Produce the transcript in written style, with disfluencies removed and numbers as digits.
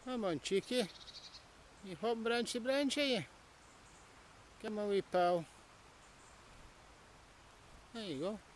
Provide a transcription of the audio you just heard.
Come on, cheeky. You hop branchy branch, are you? Come on, wee pal. There you go.